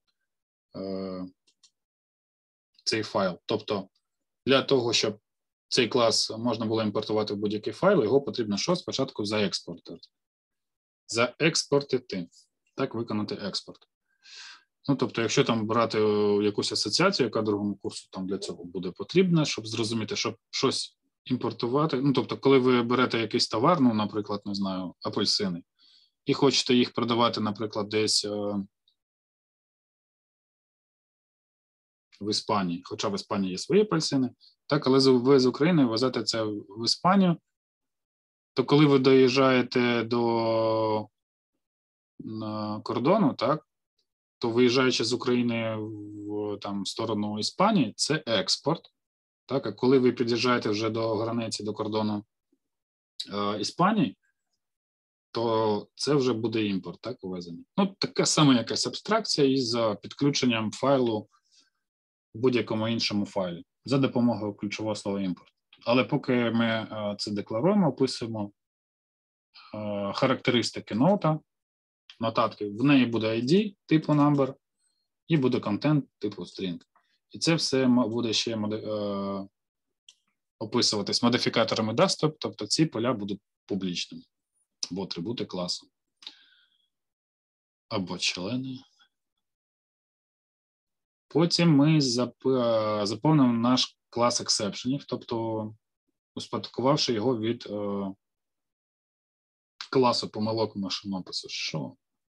цей файл. Тобто для того, щоб цей клас можна було імпортувати в будь-який файл, його потрібно що? Спочатку заекспортити. Заекспортити. Так, виконати експорт. Ну, тобто, якщо там брати якусь асоціацію, яка другому курсу там для цього буде потрібна, щоб зрозуміти, щоб щось імпортувати. Ну, тобто, коли ви берете якийсь товар, ну, наприклад, не знаю, апельсини, і хочете їх продавати, наприклад, десь в Іспанії, хоча в Іспанії є свої апельсини, так, але ви з України везете це в Іспанію, то коли ви доїжджаєте до кордону, так, то виїжджаючи з України в там, сторону Іспанії, це експорт. Так, а коли ви під'їжджаєте вже до границі, до кордону Іспанії, то це вже буде імпорт, так, увезення. Ну, така сама якась абстракція із підключенням файлу в будь-якому іншому файлі за допомогою ключового слова імпорт. Але поки ми це декларуємо, описуємо характеристики ноута, нотатки, в неї буде ID типу number і буде контент типу string. І це все буде ще описуватись модифікаторами desktop, тобто ці поля будуть публічними, або атрибути класу, або члени. Потім ми заповнимо наш клас exceptionів, тобто успадкувавши його від класу помилок машинопису. Що?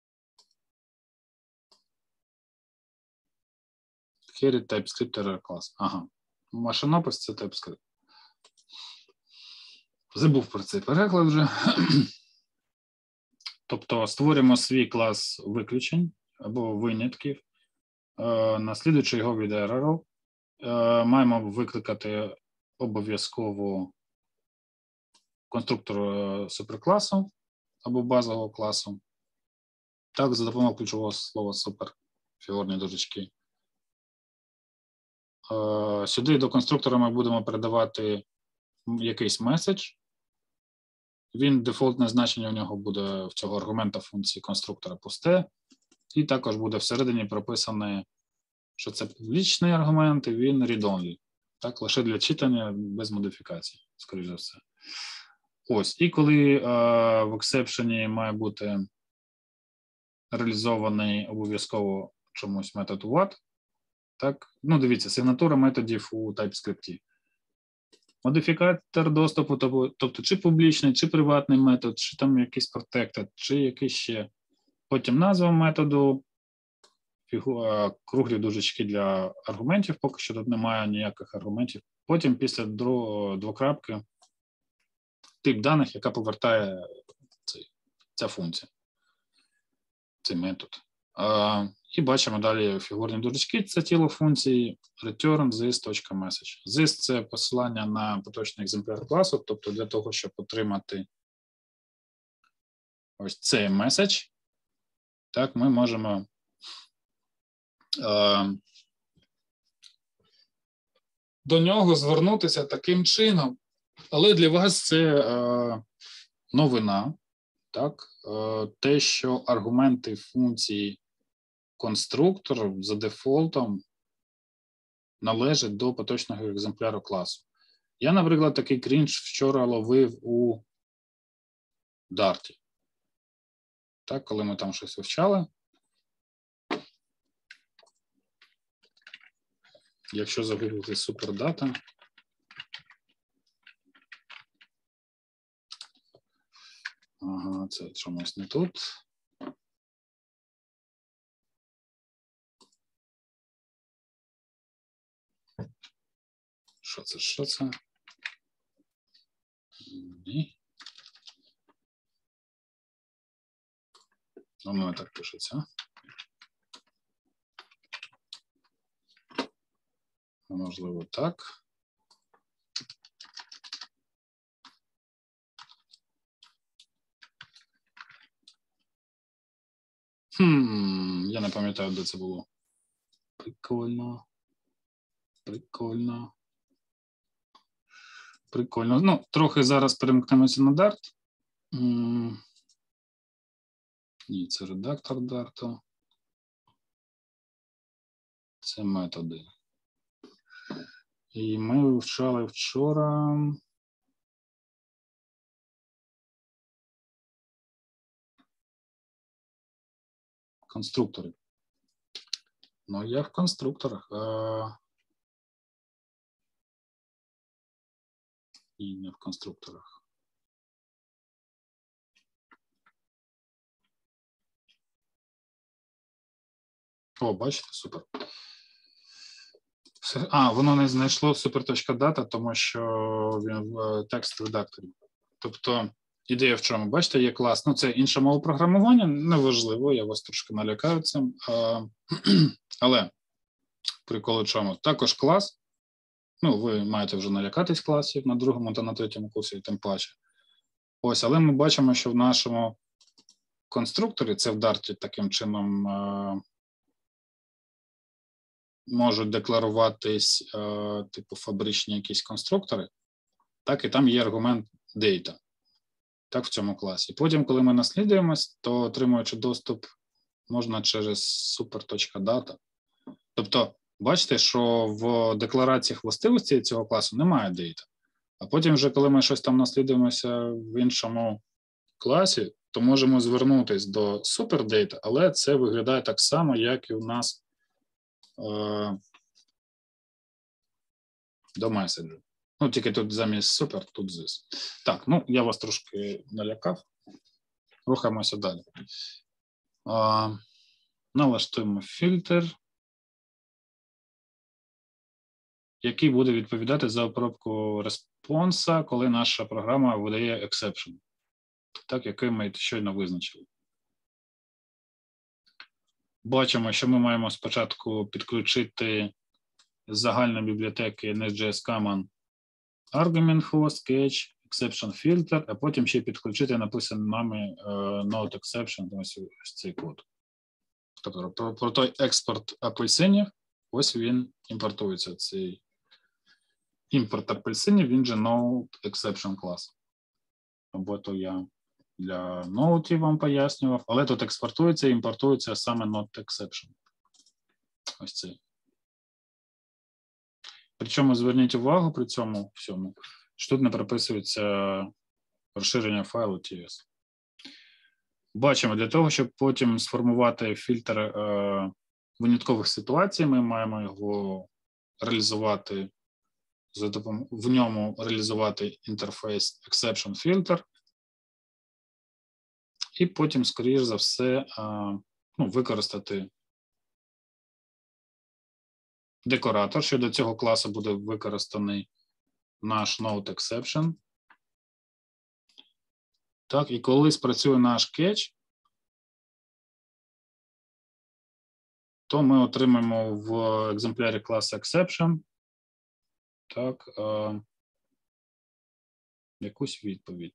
Here TypeScript error клас. Ага. Машинопис – це TypeScript. Забув про цей переклад вже. Тобто створюємо свій клас виключень або винятків, наслідуючи його від error. Маємо викликати обов'язково конструктор суперкласу або базового класу. Так, за допомогою ключового слова супер, фігурні дужечки. Сюди до конструктора ми будемо передавати якийсь меседж. Він, дефолтне значення у нього буде в цього аргумента функції конструктора пусте. І також буде всередині прописане, що це публічний аргумент, і він read-only. Так, лише для читання без модифікацій, скоріш за все. Ось, і коли в exception має бути реалізований обов'язково чомусь метод what, так, ну дивіться, сигнатура методів у TypeScript. Модифікатор доступу, тобто чи публічний, чи приватний метод, чи там якийсь protected, чи якийсь ще. Потім назва методу, круглі дужечки для аргументів, поки що тут немає ніяких аргументів. Потім після двокрапки тип даних, яка повертає ця функція, цей метод. І бачимо далі фігурні дужечки, це тіло функції return this.message. This – це посилання на поточний екземпляр класу, тобто для того, щоб отримати ось цей меседж, так, ми можемо до нього звернутися таким чином. Але для вас це новина, так, те, що аргументи функції конструктор за дефолтом належать до поточного екземпляру класу. Я, наприклад, такий крінж вчора ловив у Dart. Так, коли ми там щось вивчали. Якщо загуглити супердата, ага, це чомусь не тут. Що це? Ні. Воно так пишеться. Можливо, так. Я не пам'ятаю, де це було. Прикольно. Прикольно. Прикольно. Ну, трохи зараз перемкнемося на Dart. Ні, це редактор Dart. Це методи. І ми вивчали вчора конструктори. Ну, я в конструкторах. І не в конструкторах. О, бачите, супер. Воно не знайшло super.data, тому що він в текст-редакторі. Тобто, ідея в чому? Бачите, є клас. Ну, це інша мова програмування, неважливо, я вас трошки налякаю цим. Але прикол в чому? Також клас. Ну, ви маєте вже налякатись класів на другому та на третьому курсі, і тим паче. Ось, але ми бачимо, що в нашому конструкторі, це в Dart таким чином можуть декларуватись типу фабричні якісь конструктори, так, і там є аргумент data, так, в цьому класі. Потім, коли ми наслідуємось, то отримуючи доступ можна через super.data. Тобто, бачите, що в деклараціях властивості цього класу немає data. А потім вже, коли ми щось там наслідуємося в іншому класі, то можемо звернутися до SuperData, але це виглядає так само, як і у нас до меседжу. Ну, тільки тут замість super, тут this. Так, ну, я вас трошки налякав. Рухаємося далі. Налаштуємо фільтр, який буде відповідати за обробку респонса, коли наша програма видає exception. Так, який ми щойно визначили. Бачимо, що ми маємо спочатку підключити з загальної бібліотеки Nest.js Common Argument Host, Catch, Exception Filter, а потім ще підключити написаний нами Node Exception, ось цей код. Тобто про той експорт апельсинів, ось він імпортується. Цей імпорт апельсинів, він же Node Exception клас. Або то я для ноутів вам пояснював, але тут експортується і імпортується саме Node Exception. Ось цей. Причому зверніть увагу при цьому всьому, що тут не прописується розширення файлу TS. Бачимо, для того, щоб потім сформувати фільтр виняткових ситуацій, ми маємо його реалізувати, в ньому реалізувати інтерфейс Exception Filter, і потім, скоріш за все, використати декоратор, що до цього класу буде використаний наш Node Exception. Так, і коли спрацює наш catch, то ми отримаємо в екземплярі класу Exception так, якусь відповідь.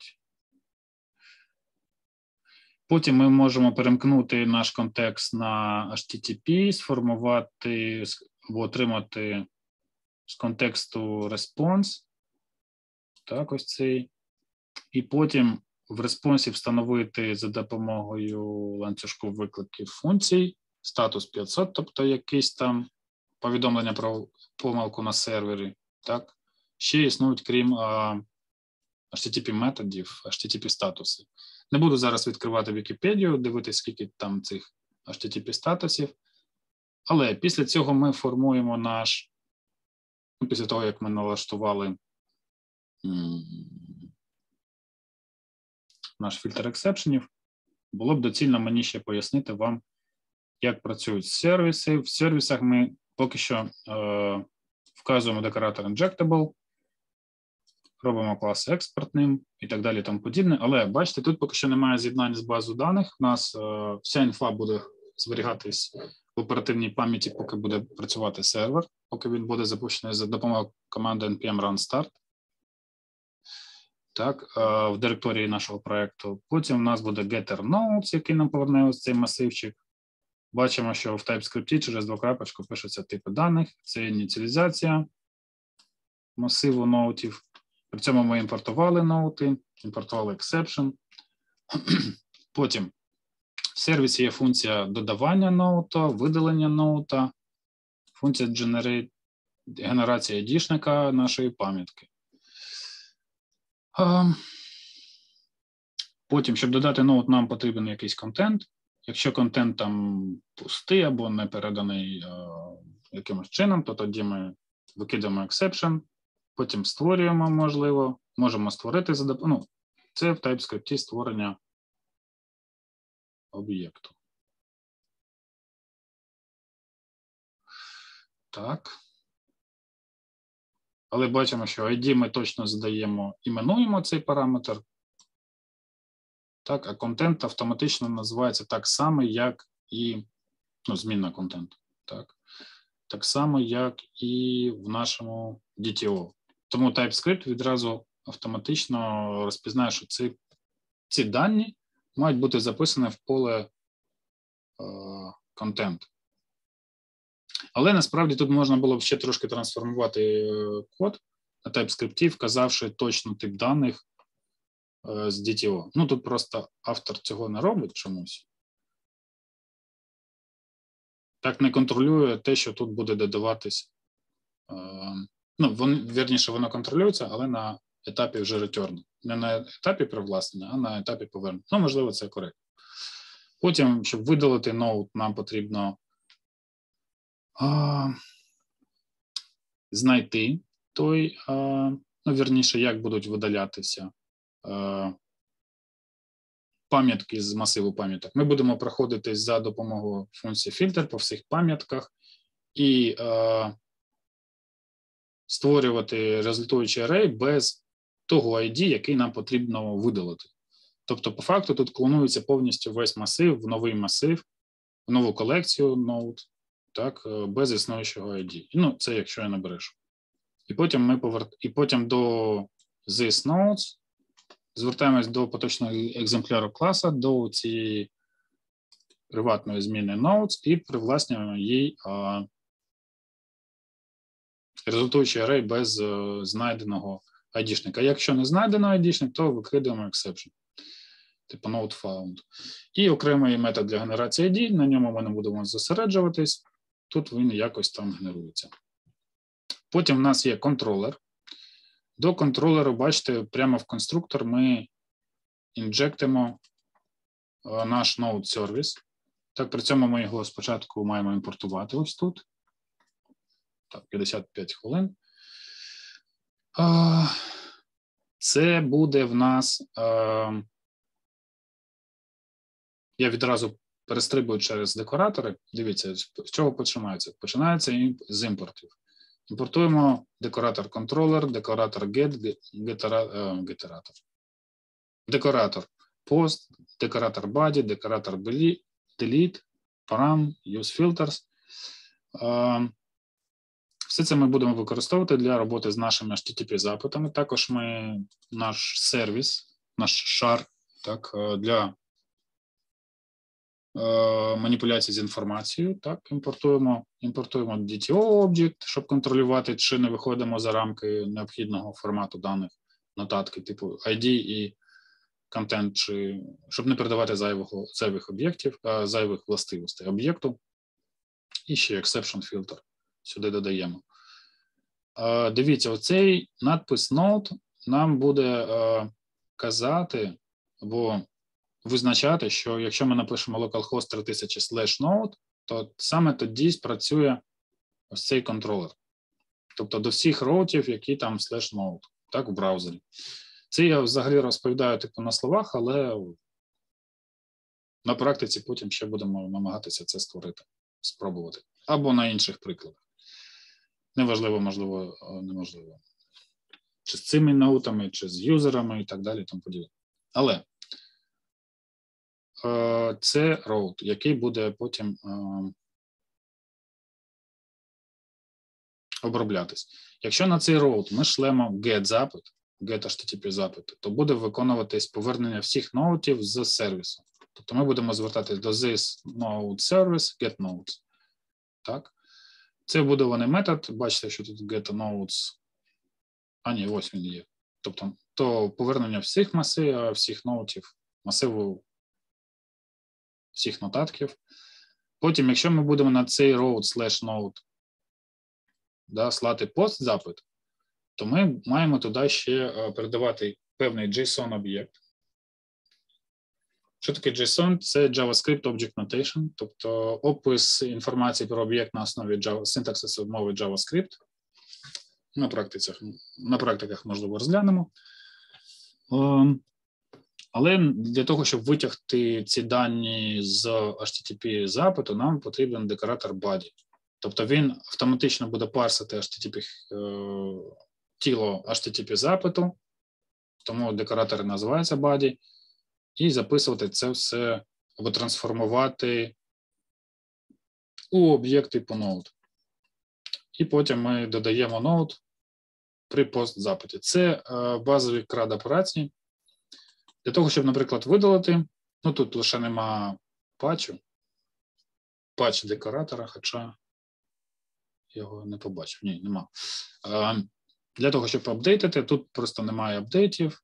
Потім ми можемо перемкнути наш контекст на HTTP, сформувати або отримати з контексту response. Так, ось цей. І потім в респонсі встановити за допомогою ланцюжку викликів функцій статус 500, тобто якісь там повідомлення про помилку на сервері. Так. Ще існують, крім HTTP-методів, HTTP-статуси. Не буду зараз відкривати Вікіпедію, дивитися, скільки там цих HTTP-статусів. Але після цього ми формуємо наш, після того, як ми налаштували наш фільтр ексепшенів, було б доцільно мені ще пояснити вам, як працюють сервіси. В сервісах ми поки що вказуємо декоратор Injectable, робимо клас експортним і так далі, тому подібне. Але бачите, тут поки що немає з'єднань з базою даних. У нас вся інфа буде зберігатись в оперативній пам'яті, поки буде працювати сервер, поки він буде запущений за допомогою команди npm run start. Так, в директорії нашого проєкту. Потім у нас буде getter nodes, який нам поверне ось цей масивчик. Бачимо, що в TypeScript через двокрапочку пишуться типи даних. Це ініціалізація масиву ноутів. При цьому ми імпортували ноути, імпортували exception. Потім в сервісі є функція додавання ноута, видалення ноута, функція генерація дішника нашої пам'ятки. Потім, щоб додати ноут, нам потрібен якийсь контент. Якщо контент там пустий або не переданий якимось чином, то тоді ми викидаємо exception, потім створюємо, можливо, можемо створити, це в TypeScript створення об'єкту. Так. але бачимо, що ID ми точно задаємо, іменуємо цей параметр. Так, а контент автоматично називається так само, як і змінна контенту. Так само, як і в нашому DTO. Тому TypeScript відразу автоматично розпізнає, що ці дані мають бути записані в поле контент. Але насправді тут можна було б ще трошки трансформувати код на TypeScript, вказавши точно тип даних з DTO. Ну, тут просто автор цього не робить чомусь. Так не контролює те, що тут буде додаватись. Вірніше, воно контролюється, але на етапі вже return. Не на етапі привласнення, а на етапі повернення. Ну, можливо, це коректно. Потім, щоб видалити ноут, нам потрібно знайти той, вірніше, як будуть видалятися пам'ятки з масиву пам'яток. Ми будемо проходити за допомогою функції filter по всіх пам'ятках і створювати результуючий арей без того ID, який нам потрібно видалити. Тобто, по факту, тут клонується повністю весь масив в новий масив, в нову колекцію node, так, без існуючого ID. Ну, це якщо я не брешу. І потім до this nodes звертаємось до поточного екземпляру класу, до цієї приватної зміни nodes і привласнюємо їй результуючий арей без знайденого ID-шника. Якщо не знайдено ID-шник, то викидаємо exception, типу node found. І окремий метод для генерації ID, на ньому ми не будемо зосереджуватись, тут він якось там генерується. Потім в нас є контролер. До контролеру, бачите, прямо в конструктор ми інжектимо наш node service. Так, при цьому ми його спочатку маємо імпортувати ось тут. Так, 55 хвилин. Це буде в нас, я відразу перестрибую через декоратори. Дивіться, з чого починається? Починається з імпортів. Імпортуємо декоратор controller, декоратор get, декоратор post, декоратор body, декоратор delete, param, use filters. Все це ми будемо використовувати для роботи з нашими HTTP-запитами. Також ми наш сервіс, наш шар, так, для маніпуляції з інформацією, так, імпортуємо DTO-об'єкт, щоб контролювати, чи не виходимо за рамки необхідного формату даних, нотатки, типу ID і контент, чи, щоб не передавати зайвих об'єктів, зайвих властивостей об'єкту. І ще exception filter сюди додаємо. Дивіться, оцей надпис node нам буде казати, або визначати, що якщо ми напишемо localhost 3000 /node, то саме тоді спрацює ось цей контролер. Тобто до всіх роутів, які там /node, так, в браузері. Це я взагалі розповідаю типу на словах, але на практиці потім ще будемо намагатися це створити, спробувати. Або на інших прикладах. Неважливо, можливо, неможливо. Чи з цими ноутами, чи з юзерами і так далі, тому подібне. Але це роут, який буде потім оброблятись. Якщо на цей роут ми шлемо get-запит, get-HTTP-запит, то буде виконуватись повернення всіх ноутів з сервісу. Тобто ми будемо звертатись до this node service, get nodes. Так? Це вбудований метод. Бачите, що тут get nodes. Ні, ось він є. Тобто, то повернення всіх масив, всіх ноутів, масиву всіх нотатків. Потім, якщо ми будемо на цей route /node слати пост-запит, то ми маємо туди ще передавати певний JSON-об'єкт. Що таке JSON? Це JavaScript Object Notation, тобто опис інформації про об'єкт на основі синтаксису мови JavaScript. На практиках, можливо, розглянемо. Але для того, щоб витягти ці дані з HTTP-запиту, нам потрібен декоратор body. Тобто він автоматично буде парсити HTTP тіло HTTP запиту, тому декоратор називається body, і записувати це все або трансформувати у об'єкт типу node. І потім ми додаємо node при пост-запиті. Це базові CRUD операції. Для того, щоб, наприклад, видалити, ну тут лише нема патчу, патч декоратора, хоча його не побачив. Ні, нема. Для того, щоб апдейтити, тут просто немає апдейтів.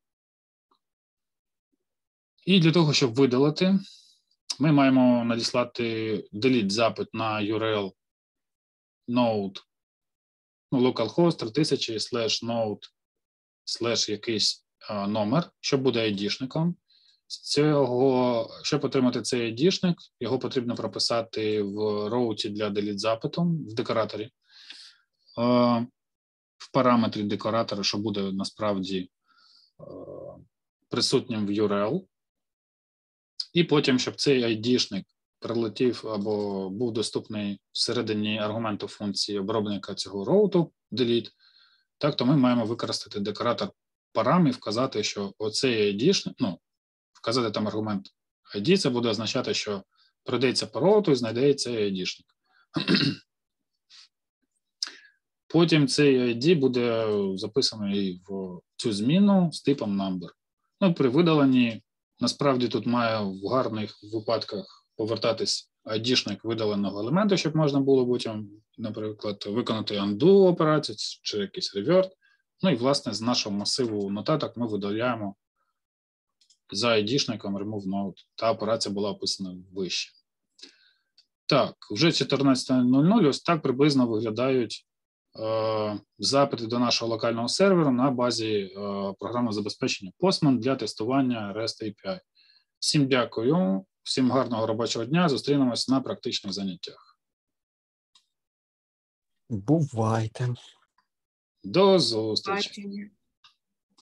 І для того, щоб видалити, ми маємо надіслати delete запит на URL node, ну, localhost 3000 /node/ якийсь номер, що буде ID-шником. Щоб отримати цей ID-шник, його потрібно прописати в роуті для delete запиту в декораторі. В параметрі декоратора, що буде насправді присутнім в URL. І потім, щоб цей ID-шник прилетів або був доступний всередині аргументу функції обробника цього роуту delete, так, то ми маємо використати декоратор парам і вказати, що оцей ID-шник, ну, вказати там аргумент ID, це буде означати, що пройдеться по роуту і знайде цей ID-шник. Потім цей ID буде записаний в цю зміну з типом number. Ну, при видаленні, насправді, тут має в гарних випадках повертатись ID-шник видаленого елементу, щоб можна було потім, наприклад, виконати undo операцію чи якийсь revert. Ну і, власне, з нашого масиву нотаток ми видаляємо за ID-шником remove node. Та операція була описана вище. Так, вже 14:00, ось так приблизно виглядають запити до нашого локального серверу на базі програмного забезпечення Postman для тестування REST API. Всім дякую, всім гарного робочого дня, зустрінемось на практичних заняттях. Бувайте. До зустрічі. Бачення.